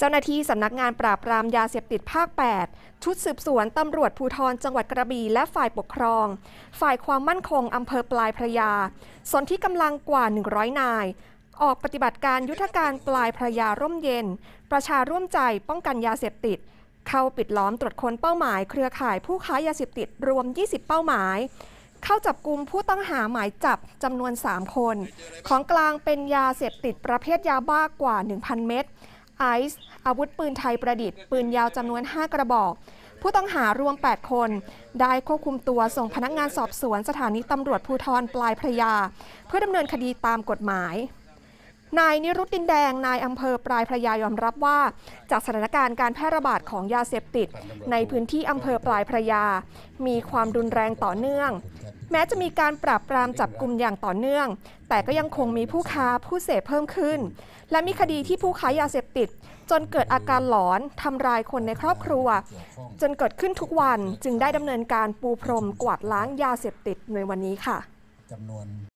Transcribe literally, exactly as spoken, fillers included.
เจ้าหน้าที่สำนักงานปราบปรามยาเสพติดภาค แปด ชุดสืบสวนตำรวจภูธรจังหวัดกระบี่และฝ่ายปกครอง ฝ่ายความมั่นคงอำเภอปลายพระยาส่วนที่กำลังกว่า หนึ่งร้อย นาย ออกปฏิบัติการยุทธการปลายพระยาร่มเย็น ประชาร่วมใจป้องกันยาเสพติดเข้าปิดล้อมตรวจค้นเป้าหมายเครือข่ายผู้ค้ายาเสพติดรวม ยี่สิบ เป้าหมายเข้าจับกุมผู้ต้องหาหมายจับจำนวน สาม คนของกลางเป็นยาเสพติดประเภทยาบ้ากว่า หนึ่งพัน เม็ดไอซ์อาวุธปืนไทยประดิษฐ์ปืนยาวจำนวน ห้า กระบอกผู้ต้องหารวม แปด คนได้ควบคุมตัวส่งพนักงานสอบสวนสถานีตำรวจภูธรปลายพระยาเพื่อดำเนินคดีตามกฎหมายนายนิรุตดินแดงนายอำเภอปลายพระยายอมรับว่าจากสถานการณ์การแพร่ระบาดของยาเสพติดในพื้นที่อำเภอปลายพระยามีความรุนแรงต่อเนื่องแม้จะมีการปราบปรามจับกุมอย่างต่อเนื่องแต่ก็ยังคงมีผู้ค้าผู้เสพเพิ่มขึ้นและมีคดีที่ผู้ค้ายาเสพติดจนเกิดอาการหลอนทำร้ายคนในครอบครัวจนเกิดขึ้นทุกวันจึงได้ดำเนินการปูพรมกวาดล้างยาเสพติดในวันนี้ค่ะ